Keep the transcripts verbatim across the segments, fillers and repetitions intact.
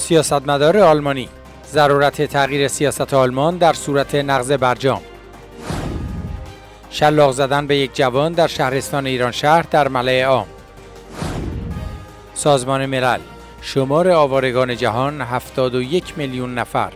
سیاستمدار آلمانی: ضرورت تغییر سیاست آلمان در صورت نقض برجام. شلاق زدن به یک جوان در شهرستان ایرانشهر در ملأ عام. سازمان ملل: شمار آوارگان جهان هفتاد و یک میلیون نفر.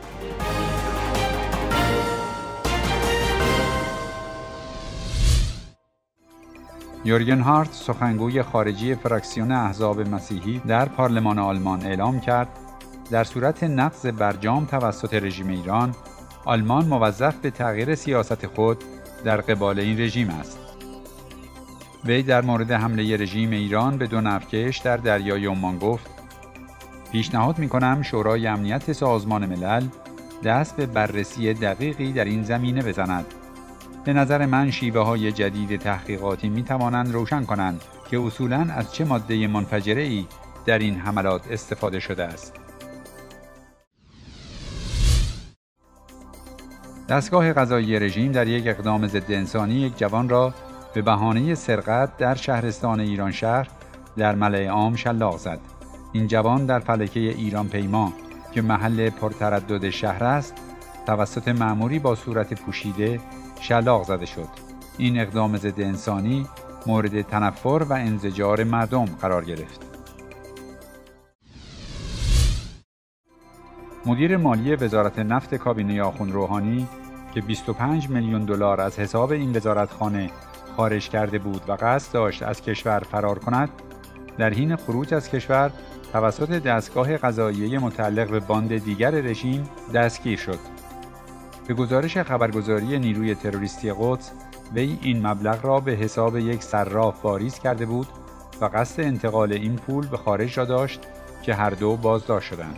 یورگن هارت، سخنگوی خارجی فراکسیون احزاب مسیحی در پارلمان آلمان، اعلام کرد در صورت نقض برجام توسط رژیم ایران، آلمان موظف به تغییر سیاست خود در قبال این رژیم است. وی در مورد حمله رژیم ایران به دو نفتکش در دریای عمان گفت: پیشنهاد می‌کنم شورای امنیت سازمان ملل دست به بررسی دقیقی در این زمینه بزند. به نظر من شیوه‌های جدید تحقیقاتی می‌توانند روشن کنند که اصولاً از چه ماده منفجره‌ای در این حملات استفاده شده است. دستگاه قضایی رژیم در یک اقدام ضد انسانی یک جوان را به بهانه سرقت در شهرستان ایرانشهر در ملأ عام شلاق زد. این جوان در فلکه ایران پیما که محل پرتردد شهر است، توسط مأموری با صورت پوشیده شلاق زده شد. این اقدام ضد انسانی مورد تنفر و انزجار مردم قرار گرفت. مدیر مالی وزارت نفت کابینه آخوند روحانی که بیست و پنج میلیون دلار از حساب این وزارتخانه خارج کرده بود و قصد داشت از کشور فرار کند، در حین خروج از کشور توسط دستگاه قضاییه متعلق به باند دیگر رژیم دستگیر شد. به گزارش خبرگزاری نیروی تروریستی قدس، وی این مبلغ را به حساب یک صراف واریز کرده بود و قصد انتقال این پول به خارج را داشت که هر دو بازداشت شدند.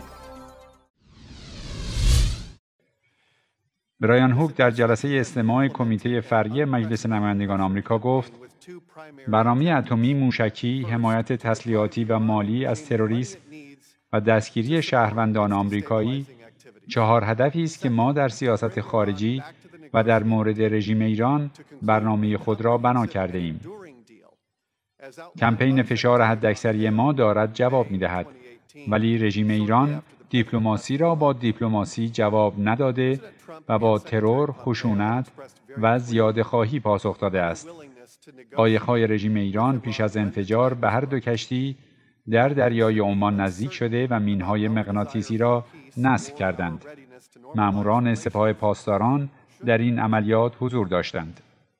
برایان هوک در جلسه استماع کمیته فرعی مجلس نمایندگان آمریکا گفت: برنامه اتمی موشکی، حمایت تسلیحاتی و مالی از تروریسم و دستگیری شهروندان آمریکایی چهار هدفی است که ما در سیاست خارجی و در مورد رژیم ایران برنامه خود را بنا کرده ایم. کمپین فشار حداکثری ما دارد جواب می‌دهد، ولی رژیم ایران دیپلماسی را با دیپلماسی جواب نداده و با ترور، خشونت و زیاده‌خواهی پاسخ داده است. قایق‌های رژیم ایران پیش از انفجار به هر دو کشتی در دریای عمان نزدیک شده و مین‌های مغناطیسی را نصب کردند. ماموران سپاه پاسداران در این عملیات حضور داشتند.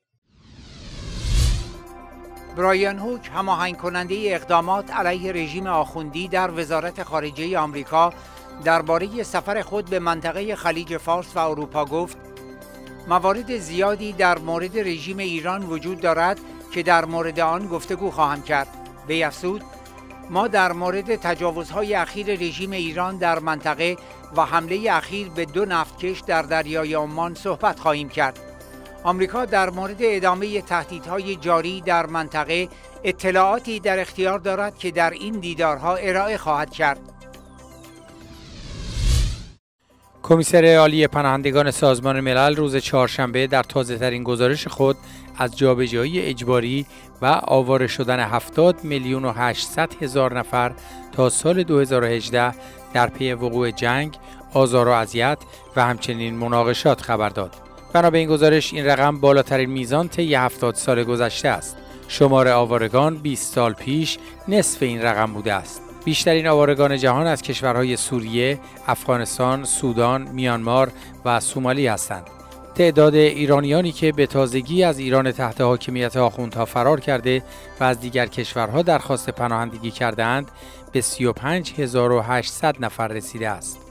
برایان هوک، هماهنگ کننده اقدامات علیه رژیم آخوندی در وزارت خارجه آمریکا، درباره سفر خود به منطقه خلیج فارس و اروپا گفت: موارد زیادی در مورد رژیم ایران وجود دارد که در مورد آن گفتگو خواهم کرد. وی افزود: ما در مورد تجاوزهای اخیر رژیم ایران در منطقه و حمله اخیر به دو نفتکش در دریای عمان صحبت خواهیم کرد. آمریکا در مورد ادامه تهدیدهای جاری در منطقه اطلاعاتی در اختیار دارد که در این دیدارها ارائه خواهد کرد. کمیسر عالی پناهندگان سازمان ملل روز چهارشنبه در تازه‌ترین گزارش خود از جابجایی اجباری و آواره شدن هفتاد میلیون و هشتصد هزار نفر تا سال دو هزار و هجده در پی وقوع جنگ، آزار و اذیت و همچنین مناقشات خبر داد. بنا به این گزارش، این رقم بالاترین میزان طی هفتاد سال گذشته است. شمار آوارگان بیست سال پیش نصف این رقم بوده است. بیشترین آوارگان جهان از کشورهای سوریه، افغانستان، سودان، میانمار و سومالی هستند. تعداد ایرانیانی که به تازگی از ایران تحت حاکمیت آخوندها فرار کرده و از دیگر کشورها درخواست پناهندگی کرده‌اند به سی و پنج هزار و هشتصد نفر رسیده است.